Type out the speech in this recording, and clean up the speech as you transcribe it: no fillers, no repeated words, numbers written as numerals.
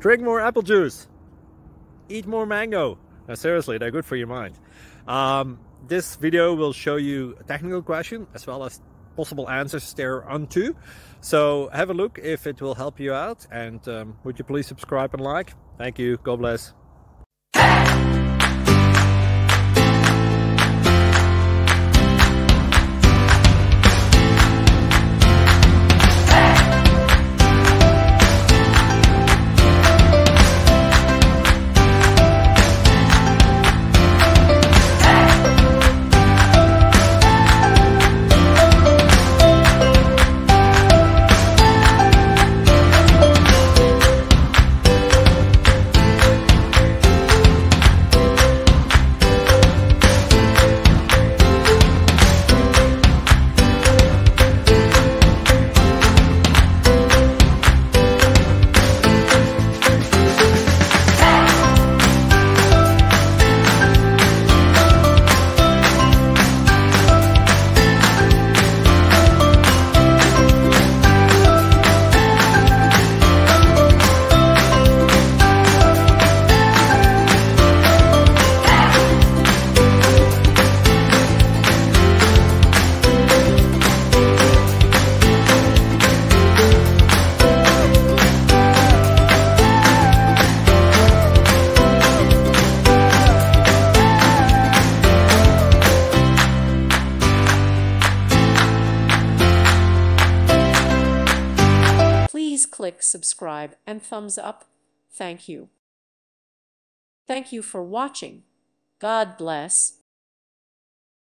Drink more apple juice. Eat more mango. Now, seriously, they're good for your mind. This video will show you a technical question as well as possible answers thereunto. So have a look if it will help you out, and would you please subscribe and like? Thank you. God bless. Please click subscribe and thumbs up. Thank you. Thank you for watching. God bless.